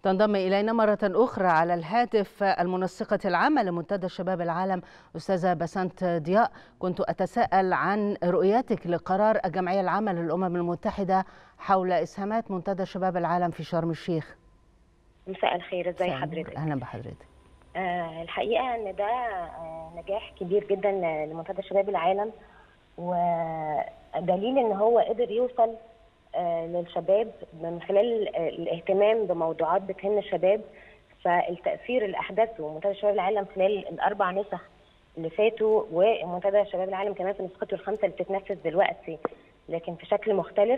تنضم إلينا مرة أخرى على الهاتف المنسقة العامة لمنتدى شباب العالم أستاذة بسنت ضياء. كنت أتساءل عن رؤيتك لقرار الجمعية العامة للأمم المتحدة حول إسهامات منتدى شباب العالم في شرم الشيخ. مساء الخير، ازي حضرتك؟ أهلا بحضرتك. الحقيقة ان ده نجاح كبير جدا لمنتدى شباب العالم، ودليل ان هو قدر يوصل للشباب من خلال الاهتمام بموضوعات بتهم الشباب. فالتأثير اللي أحدثه منتدى شباب العالم خلال الأربع نسخ اللي فاتوا، ومنتدى شباب العالم كمان في نسخته الخامسة اللي بتتنفذ دلوقتي لكن في شكل مختلف،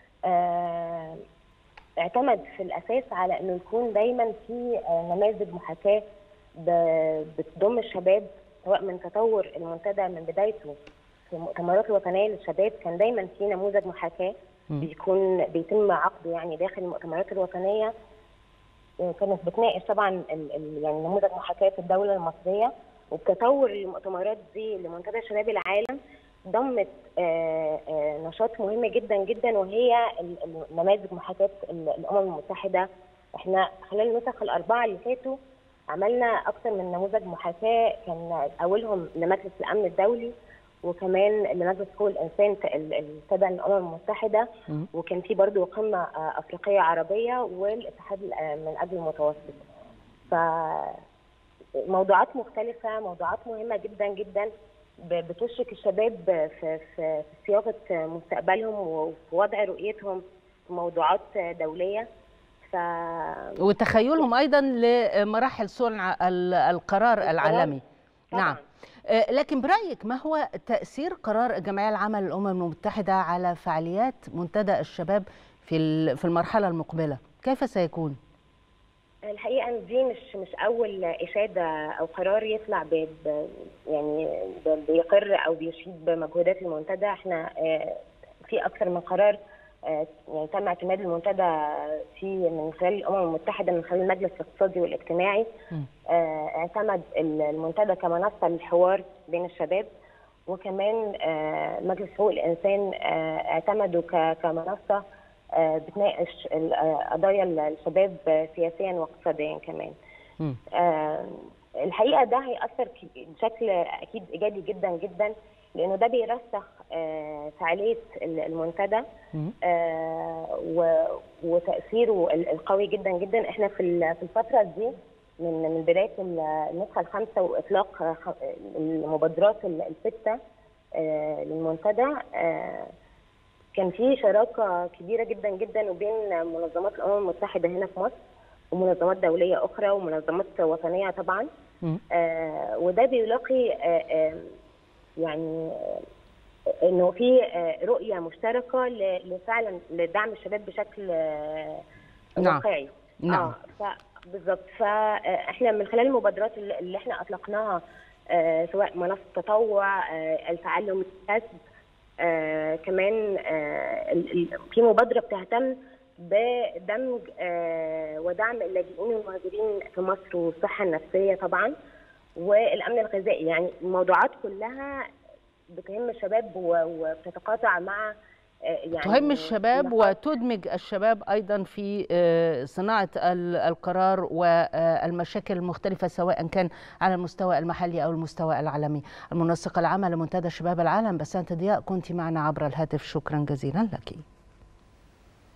اعتمد في الأساس على أنه يكون دايما في نماذج محاكاة بتضم الشباب، سواء من تطور المنتدى من بدايته في المؤتمرات الوطنية للشباب كان دايما في نموذج محاكاة بيتم عقده يعني داخل المؤتمرات الوطنيه. كانت بتناقش طبعا يعني نموذج محاكاه في الدوله المصريه، وبتطور المؤتمرات دي لمنتدى شباب العالم ضمت نشاط مهم جدا جدا، وهي نماذج محاكاه الامم المتحده. احنا خلال النسخ الاربعه اللي فاتوا عملنا اكثر من نموذج محاكاه، كان اولهم لمجلس الامن الدولي، وكمان لمجلس حقوق الانسان التابع للامم المتحده، وكان في برضه قمه افريقيه عربيه والاتحاد من اجل المتوسط. فموضوعات مختلفه، موضوعات مهمه جدا جدا بتشرك الشباب في صياغه مستقبلهم وفي وضع رؤيتهم في موضوعات دوليه. وتخيلهم ايضا لمراحل صنع القرار العالمي. طبعاً. نعم. لكن برأيك ما هو تأثير قرار الجمعية العامة للأمم المتحدة على فعاليات منتدى الشباب في المرحلة المقبلة؟ كيف سيكون؟ الحقيقة ان دي مش أول إشادة أو قرار يطلع يعني بيقر أو بيشيد بمجهودات المنتدى. احنا في أكثر من قرار يعني تم اعتماد المنتدى من خلال الامم المتحده، من خلال المجلس الاقتصادي والاجتماعي. اعتمد المنتدى كمنصه للحوار بين الشباب، وكمان مجلس حقوق الانسان اعتمدوا كمنصه بتناقش قضايا الشباب سياسيا واقتصاديا كمان. الحقيقه ده هيأثر بشكل اكيد ايجابي جدا جدا، لانه ده بيرسخ فعاليه المنتدى وتاثيره القوي جدا جدا. احنا في الفتره دي من بدايه النسخه الخامسه واطلاق المبادرات السته للمنتدى، كان في شراكه كبيره جدا جدا وبين منظمات الامم المتحده هنا في مصر ومنظمات دوليه اخرى ومنظمات وطنيه طبعا. وده بيلاقي يعني انه في رؤيه مشتركه فعلا لدعم الشباب بشكل واقعي. نعم. بالظبط. فاحنا من خلال المبادرات اللي احنا اطلقناها، سواء منصه تطوع، التعلم الكسب، كمان في مبادره بتهتم بدمج ودعم اللاجئين والمهاجرين في مصر، والصحه النفسيه طبعا، والامن الغذائي. يعني الموضوعات كلها بتهم الشباب وبتتقاطع مع يعني تهم الشباب وتدمج الشباب ايضا في صناعه القرار والمشاكل المختلفه، سواء كان على المستوى المحلي او المستوى العالمي. المنسقه العامه لمنتدى شباب العالم بسنت ضياء، كنت معنا عبر الهاتف، شكرا جزيلا لك.